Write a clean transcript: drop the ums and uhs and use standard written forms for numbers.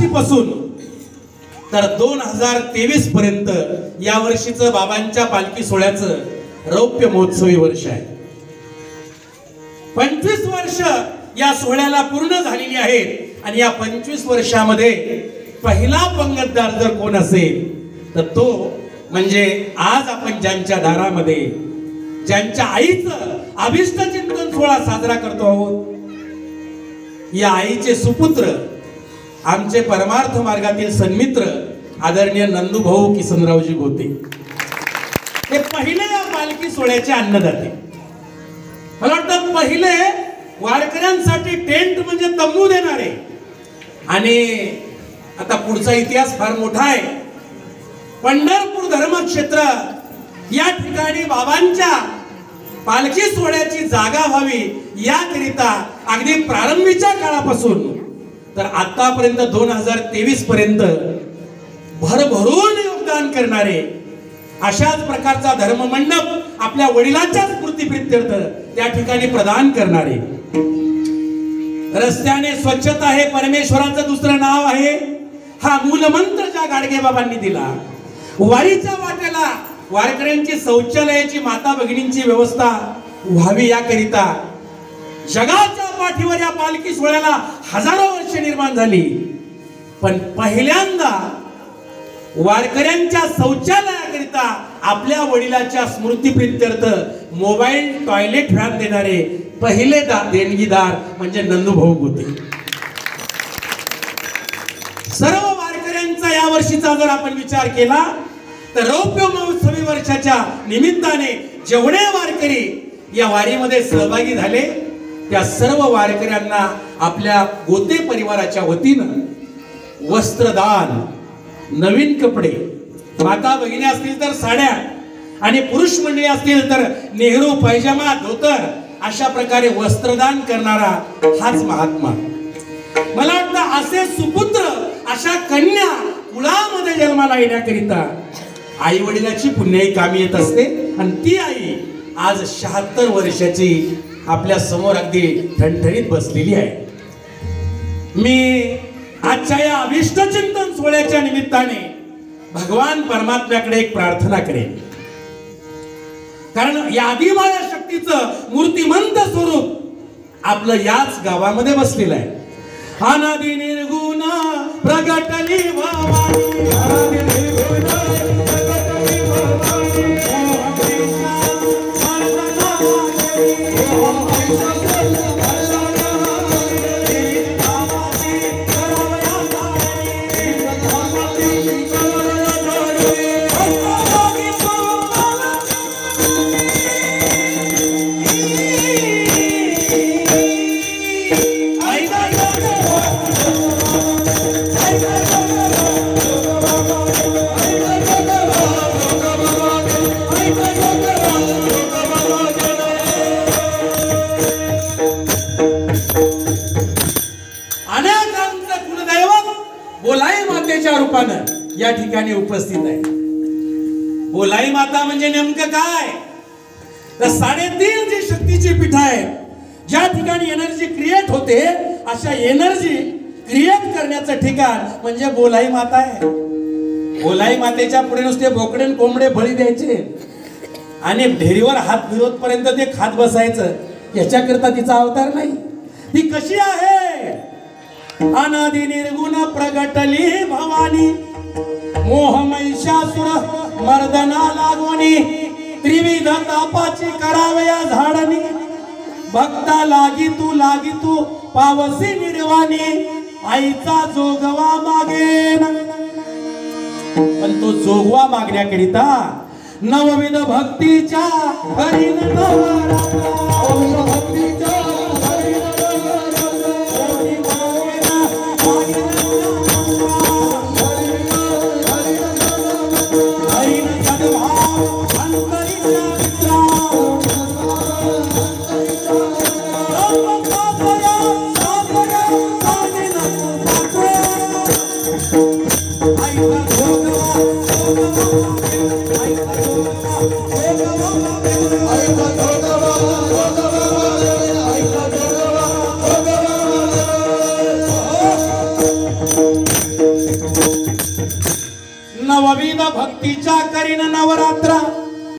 88 पासून तर 2023 पर्यंत या वर्षीचं बाबांच्या पालखी सोहळ्याचं रौप्य महोत्सवी वर्ष आहे. 25 वर्ष या सोहळ्याला पूर्ण झालेली आहेत आणि या 25 वर्षामध्ये पहिला पंगतदार जर कोण असेल तर तो म्हणजे आज आपण ज्यांच्या दारामध्ये ज्यांच्या आईचं अभिष्ट चिंतन सोहळा साजरा करतो आहोत, या आईचे सुपुत्र आमचे परमार्थ मार्गातील सन्मित्र आदरणीय नंदूभाऊ किसनरावजी गोते हे पहिले या पालखी सोहळ्याचे अन्नदाते. मला वाटतं पहिले वारकऱ्यांसाठी टेंट म्हणजे तंबू देणारे. आणि आता पुढचा इतिहास फार मोठा आहे. पंढरपूर धर्मक्षेत्र या ठिकाणी बाबांच्या पालखी सोहळ्याची जागा व्हावी याकरिता अगदी प्रारंभीच्या काळापासून तर आतापर्यंत 2023 पर्यंत भरभरून योगदान करणारे अशाच प्रकारचा धर्ममंडप आपल्या वडिलांच्या स्मृतीप्रित्यर्थ त्या ठिकाणी प्रदान करणारे. रस्त्याने स्वच्छता हे परमेश्वराचं दुसरं नाव आहे हा मूलमंत्र ज्या गाडगे बाबांनी दिला. वारीच्या वाटेला वारकऱ्यांची शौचालयाची माता भगिनींची व्यवस्था व्हावी याकरिता जगाच्या पाठीवर या पालखी सोहळ्याला हजारो वर्ष निर्माण झाली. पण पहिल्यांदा वारकऱ्यांच्या शौचालयाकरिता आपल्या वडिलाच्या स्मृतीप्रित्यर्थ मोबाईल टॉयलेट व्हॅन देणारे पहिले देणगीदार म्हणजे नंदूभाऊ गोते. सर्व वारकऱ्यांचा या वर्षीचा जर आपण विचार केला तर रौप्य महोत्सवी वर्षाच्या निमित्ताने जेवढे वारकरी या वारीमध्ये सहभागी झाले त्या सर्व वारकऱ्यांना आपल्या गोते परिवाराच्या वतीनं वस्त्रदान, नवीन कपडे, माता भगिनी असतील तर साड्या आणि पुरुष मंडळी असतील तर नेहरू पैजामा धोतर अशा प्रकारे वस्त्रदान करणारा हाच महात्मा. मला वाटतं असे सुपुत्र अशा कन्या कुळामध्ये जन्माला येण्याकरिता आई वडिलाची पुण्याई कामी येत असते. आणि ती आई आज 76 वर्षाची आपल्या समोर अगदी ठणठणीत बसलेली आहे. मी आजच्या या अभिष्ट चिंतन सोहळ्याच्या निमित्ताने भगवान परमात्म्याकडे एक प्रार्थना करेन. कारण या आदिमाया शक्तीचं मूर्तिमंत स्वरूप आपलं याच गावामध्ये बसलेलं आहे. अनादि निर्गुण प्रगटली भवानी, अनादि निर्गुण प्रगटली भवानी, रूपानं या ठिकाणी उपस्थित आहे. बोलाई माता म्हणजे नेमकं काय तर 3.5 जी शक्तीची पीठ आहे ज्या ठिकाणी एनर्जी क्रिएट होते अशा एनर्जी क्रिएट करण्याचं ठिकाण म्हणजे बोलाई माता आहे. बोलाई मातेच्या पुढे नुसते बोकडे कोंबडे बळी द्यायचे आणि ढेरीवर हात फिरवत पर्यंत ते खात बसायचं याच्याकरता तिचा अवतार नाही. ती कशी आहे? अनादि निर्गुण प्रगटली भवानी, मोह महिषासुर मर्दना लागोनी, त्रिविध तापाची करावया झाडणी, भक्ता लागी तू पावसी निर्वाणी, आईचा जोगवा मागेन. पण तो जोगवा मागण्याकरिता नवविध भक्तीच्या हरिण नवविध भक्तीच्या करीन नवरात्र